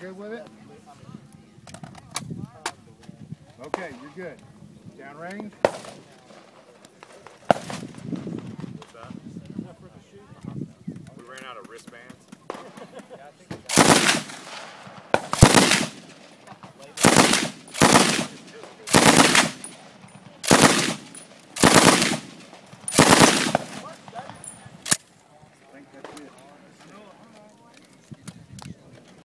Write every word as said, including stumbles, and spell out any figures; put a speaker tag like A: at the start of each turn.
A: good with it? Okay, you're good. Downrange.
B: What's that? We ran out of wristbands.